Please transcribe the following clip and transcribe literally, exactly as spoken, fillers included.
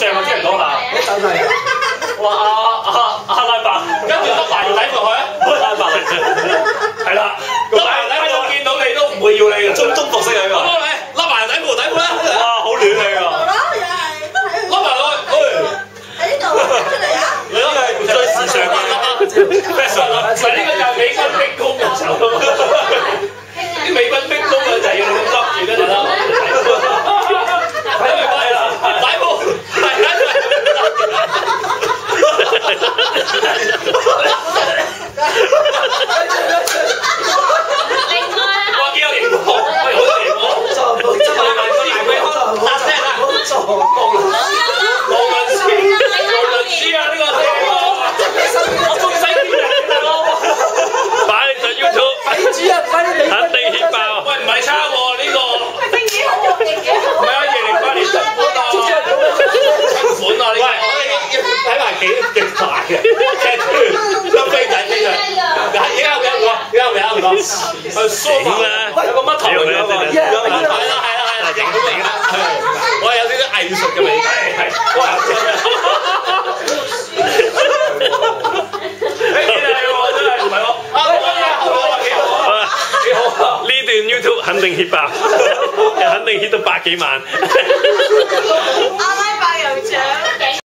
上啊，聽唔到下。 你手勢。 哇！阿阿阿拉伯，跟住笠埋條底褲佢啊！拉伯係啦，笠埋底褲見到你都唔會要你嘅，中中服式嚟㗎。幫你笠埋底褲底褲啦！哇，好暖你㗎！笠埋佢， 喺呢度出嚟啊！ 你笠係最時尚嘅 fashion 啦，嗱呢個就係美軍兵工嘅時候咯。啲美軍兵工啊，就係要你咁笠住跟住啦。係咪係啦？底褲係啊！哇！幾有型喎，喂，好型喎！ 撞冇撞， 無論是咩，搭聲啊！ 撞無論無論是無論是啊，呢個正喎！我中西邊人嘅大佬， 擺上 YouTube， 睇主啊，快啲俾肯定顯爆。 喂，唔係差喎呢個， 兵幾好用型幾好。 唔係啊，二零八年新款啊，新款啊呢個。喂，我哋睇埋幾極大嘅，劇團都飛仔飛仔，而家有幾多個？而家有幾多個？係梳化，有個乜頭嚟㗎嘛？係啦係啦係啦，型到嚟啦，我係有少少藝術嘅美感，係哇！誒幾靚喎，真係唔係喎，啊好啊好啊幾好啊幾好啊！ 呢段 YouTube 肯定 hit 爆，肯定 hit 到百幾萬。 阿拉伯酋長。